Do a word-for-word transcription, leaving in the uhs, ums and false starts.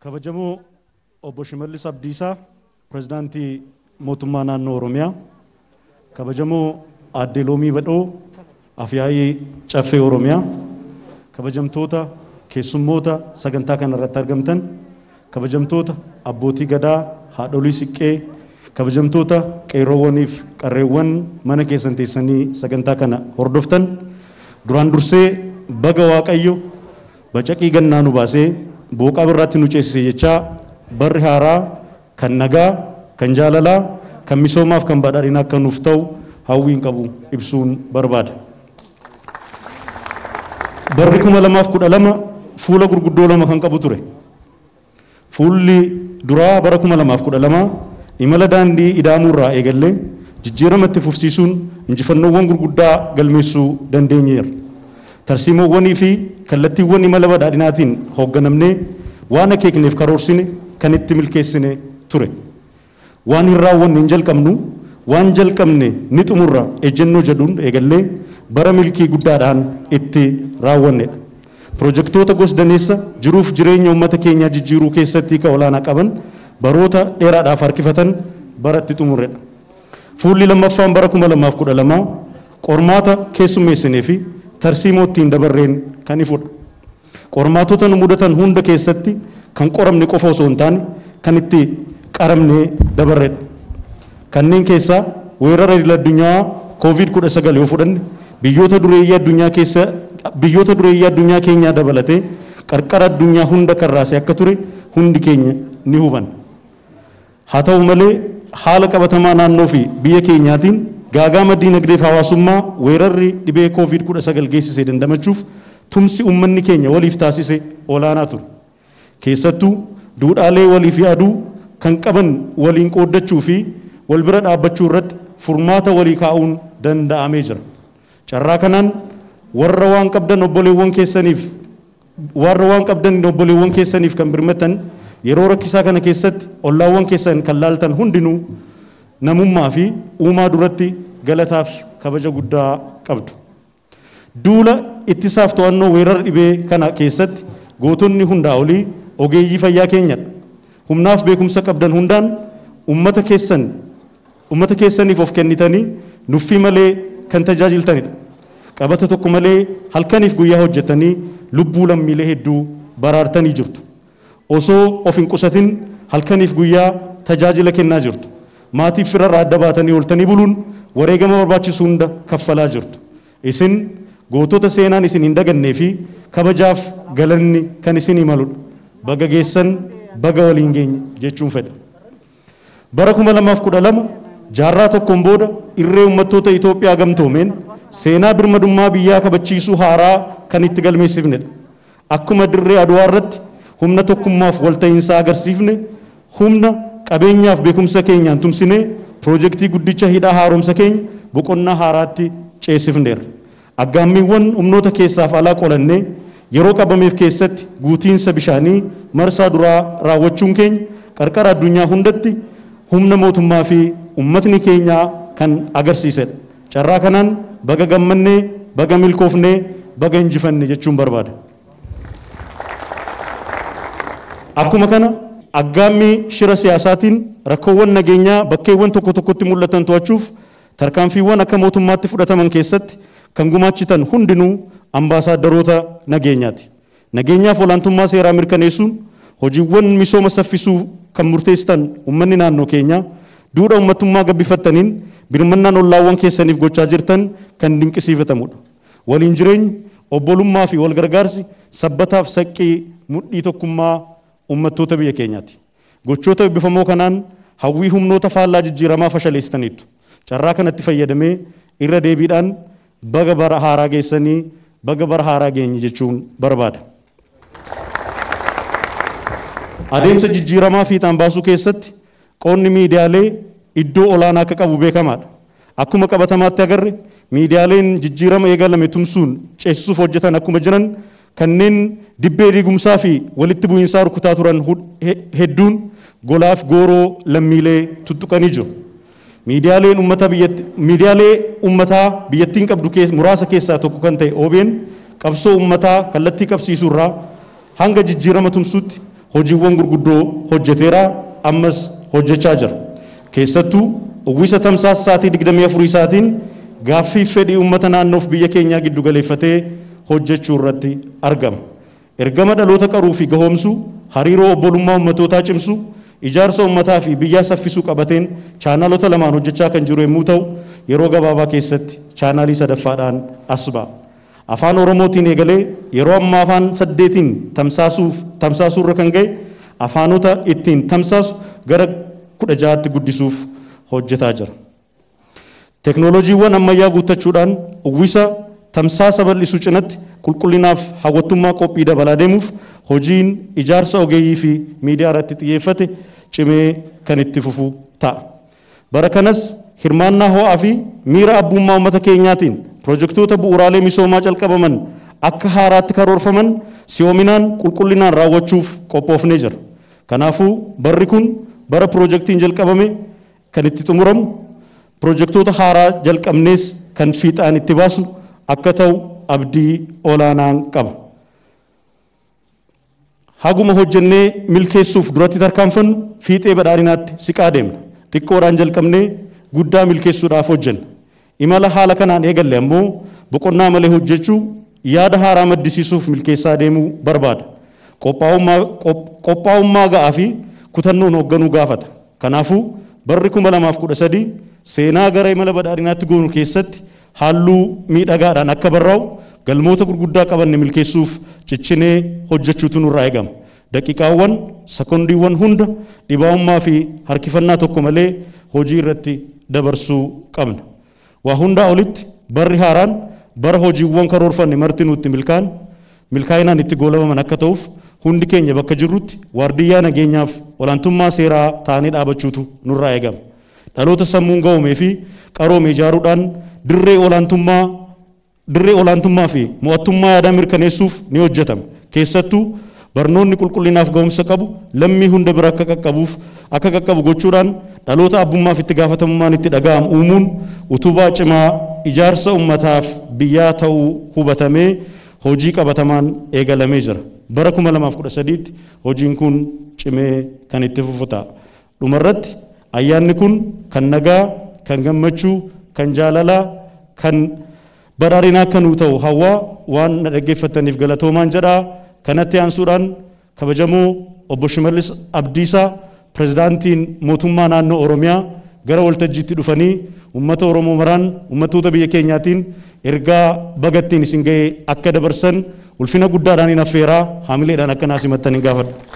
Kabajamoo obbo Shimallis Abdiisaa pirezidaantii mootummaa naannoo Oromiyaa, kabajamoo aadde Loomii Badhoo afyaa'ii caffee Oromiyaa, kabajamtoota keessummoota sagantaa kana irratti argamtan, kabajamtoota abbootii gadaa, haadholii siqqee, kabajamtoota qeerroowwaniif qarreewwan mana keessan teessanii sagantaa kana hordoftan, duraan dursee baga Waaqayyo bacaqii gannaa nu baasee booqaa birraatti nu ceesise jechaa barri haaraa kan nagaa, kan jaalalaa, kan misoomaaf kan badhaadhinaa akka nuuf ta'u hawwiin qabu ibsuun barbaada. Barri kuma lamaaf kudha lama fuula gurguddoo lama kan qabu ture. Fuulli duraa bara kuma lamaaf kudha lama imala daandii ida'amuurraa eegallee jijjiirama itti fufsiisuun injifannoowwan gurguddaa galmeessuu dandeenyeera. Tarsiimoowwanii fi kallattiiwwan imala badhaadhinaatiin hoogganamnee waan akeekneef karoorsine kan itti milkeessine ture. Waan hin raawwanne hin jalqabnu, waan jalqabne ni xumurra ejjennoo jedhuun eegallee bara milkii guddaadhaan itti raawwannedha. Pirojektoota gosdaneessa jiruuf jireenya uummata keenyaa jijjiiruu keessatti ka olaanaa qaban baroota dheeraadhaaf harkifatan bara itti xumurredha. Fuulli lammaffaan bara kuma lamaaf kudha lamaa qormaata keessummeessinee fi tarsiimoo ittiin dabarreen kan ifudha. Qormaatota nu mudatan hunda keessatti kan qoramne qofa osoo hin taane kan itti qaramnee dabarredha. Kanneen keessaa weerara idil addunyaa koovid kudha sagal yoo fudhanne biyyoota dureeyyii addunyaa keessa biyyoota dureeyyii addunyaa keenyaa dabalatee qarqara addunyaa hunda karraase akka ture hundi keenya ni hubanna. Haa ta'u malee haala qabatamaa naannoo fi biyya keenyaatiin gaagama diinagdee fi hawaasummaa weerarri dhibee koovid kudha sagal geessisee dandamachuuf tumsi uummanni keenya waliif taasise olaanaa ture. Keessattuu duudhaalee waliif yaaduu kan qaban waliin qooddachuu fi wal bira dhaabbachuu irratti furmaata walii kaa'uun danda'amee jira. Carraa kanaan warra waan qabdan obboleewwan keessaniif warra waan qabdan obboleewwan keessaniif kan birmatan yeroo rakkisaa kana keessatti ollaawwan keessan kan laaltan hundinuu namummaa fi uumaa duratti galataaf kabaja guddaa qabdu. Duula ittisaaf to'annoo weerara dhibee kana keessatti gootonni hundaa olii ogeeyyii fayyaa keenyadha. Humnaaf beekumsa qabdan hundaan ummata keessan ummata keessaniif of kennitanii nuffii malee kan tajaajiltanidha. Qabata tokko malee halkaniif guyyaa hojjetanii lubbuu lammiilee hedduu baraartanii jirtu. Osoo of hin qusatin halkaniif guyyaa tajaajila kennaa jirtu. Maatiif firarraa adda baatanii ooltanii buluun wareegama barbaachisu hunda kaffalaa jirtu. Isin gootota seenaan isin hin dagannee fi kabajaaf galanni kan isin imaludha. Baga geessan baga waliin geenya jechuun fedha. Bara kuma lamaaf kudha lama jaarraa tokkoon booda irree uummattoota Itoophiyaa gamtoomeen seenaa birmadummaa biyyaa kabachiisuu haaraa kan itti galmeessifnedha. Akkuma dirree Adwaa irratti humna tokkummaaf walta'iinsa agarsiifne humna qabeenyaaf beekumsa keenyaan tumsinee piroojeektii guddicha hidhaa haaromsa keenya boqonnaa haaraatti ceesifneerra. Aggaammiiwwan humnoota keessaaf alaa qolannee yeroo qabameef keessatti guutiinsa bishaanii marsaa duraa raawwachuun keenya qarqara addunyaa hundatti humna mootummaa fi ummatni keenyaa kan agarsiisedha. Carraa kanaan baga gammannee, baga milkoofnee, baga injifanne jechuun barbaada. Akkuma kana aggaammii shira siyaasaatiin rakkoowwan nageenyaa bakkeewwan tokko tokkotti mul'atan to'achuuf tarkaanfiiwwan akka mootummaatti fudhataman keessatti kan gumaachitan hundinuu ambaasaadarota nageenyaati. Nageenyaaf olaantummaa seeraa mirkaneessuun hojiiwwan misooma saffisuu kan murteessitan uummanni naannoo keenyaa duudhaa uummatummaa gabbifattaniin birmannaan ollaawwan keessaniif gochaa jirtan kan dinqisiifatamudha. Waliin jireenyi, obbolummaa fi walgargaarsi sabbataaf saqqii mudhii tokkummaa uummattoota biyya keenyaati. Gochoota eebbifamoo kanaan hawwii humnoota faallaa jijjiiramaa fashaleessitaniitu. Carraa kanatti fayyadamee irra deebiidhaan baga bara haaraa geessanii baga bara haaraa geenye jechuun barbaada. Adeemsa jijjiiramaa fiixaan baasuu keessatti qoonni miidiyaalee iddoo olaanaa akka qabu beekamaadha. Akkuma qabatamaatti agarre miidiyaaleen jijjiirama eegalame tumsuun ceesisuuf hojjetan akkuma jiran kanneen dibbee diigumsaa fi walitti bu'iinsaa rukutaa turan hedduun golaaf gooroo lammiilee tuttuqanii jiru. Miidiyaaleen ummata biyyatti miidiyaalee ummataa biyyattiin qabdu keessa muraasa keessaa tokko kan ta'e O B N qabsoo ummataa kallattii qabsiisuu irraa hanga jijjiirama tumsuutti hojiiwwan gurguddoo hojjeteera ammas hojjechaa jira. Keessattuu uwwisa tamsaasaatii digdamii afurii isaatiin gaaffii fedhii uummata naannoof biyya keenyaa giddu galeeffatee hojjechuu irratti argama. Ergama dhaloota qaruu fi gahoomsuu, hariiroo obbolummaa uummatootaa cimsuu, ijaarsa uummataa fi biyyaa saffisuu qabateen chaanaalota lamaan hojjechaa kan jiru yommuu ta'u, yeroo gabaabaa keessatti chaanaalii sadaffaadhaan as ba'a. Afaan Oromootiin eegalee yeroo ammaa afaan saddeetiin tamsaasuuf tamsaasuu irra kan ga'e afaanota ittiin tamsaasu gara kudha ja'aatti guddisuuf hojjetaa jira. Teknooloojiiwwan ammayyaa guuttachuudhaan uwwisa tamsaasa bal'isuu cinatti qulqullinaaf hawwattummaa qophii dabalaa deemuuf hojiin ijaarsa ogeeyyii fi miidiyaa irratti xiyyeeffate cimee kan itti fufu ta'a. Bara kanas hirmaannaa ho'aa fi miira abbummaa uummata keenyaatiin pirojektoota bu'uuraalee misoomaa calqabaman akka haaraatti karoorfaman si'oominaan qulqullinaan raawwachuuf qophoofnee jira. Kanaafuu barri kun bara pirojektiin jalqabame kan itti xumuramu pirojektoota haaraa jalqabnees kan fiixaan itti baasnu akka ta'u abdii olaanaan qaba. Haguma hojjennee milkeessuuf duratti tarkaanfannu fiixee badhaadhinaatti siqaa deemna. Xiqqoodhaan jalqabnee guddaa milkeessuudhaaf hojjenna. Imala haala kanaan eegalle ammoo boqonnaa malee hojjechuu yaada haaraa maddisiisuuf milkeessaa deemuu barbaada. Qophaa'ummaa ga'aa fi kutannoon hoogganuu gaafata. Kanaafuu barri kuma lamaaf kudha sadii seenaa gara imala badhaadhinaatti goonu keessatti halluu miidhagaadhaan akka barraa'u galmoota gurguddaa qabanne milkeessuuf ciccinee hojjechuutu nurraa eegama. Daqiiqaawwan sekondiiwwan hunda dhibaa'ummaa fi harkifannaa tokko malee hojii irratti dabarsuu qabna. Waa hundaa olitti barri haaraan bara hojiiwwan karoorfanne marti nutti milkaan milkaa'inaan itti goolabaman akka ta'uuf hundi keenya bakka jirrutti waardiyyaa nageenyaaf olaantummaa seeraa taanee dhaabachuutu nurraa eegama. Dhaloota sammuun ga'oomee fi qaroome ijaaruudhaan dirree olaantummaa dirree olaantummaa fi mo'attummaa yaadaa mirkaneessuuf ni hojjetama. Keessattuu barnoonni qulqullinaaf ga'umsa qabu lammii hunda bira akka qaqqabuuf akka qaqqabu gochuudhaan dhaloota abbummaaf itti gaafatamummaan itti dhaga'amu uumuun utubaa cimaa ijaarsa ummataaf biyyaa ta'uu hubatamee hojii qabatamaan eegalamee jira. Bara kuma lamaaf kudha sadiitti hojiin kun cimee kan itti fufu ta'a. Dhumarratti ayyaanni kun kan nagaa, kan gammachuu, kan jaalalaa, kan badhaadhinaa kan nuu ta'u hawwaa waan na dhaggeeffataniif galatoomaan jedhaa. Kanatti aansuudhaan kabajamoo obbo Shimallis Abdiisaa pirezidaantiin mootummaa naannoo Oromiyaa gara waltajjiitti dhufanii uummata Oromoo maraan uummattoota biyya keenyaatiin ergaa bagattiin isin ga'e akka dabarsan ulfina guddaadhaan hin affeeraa haamileedhaan akka naasimattaniin gaafadha.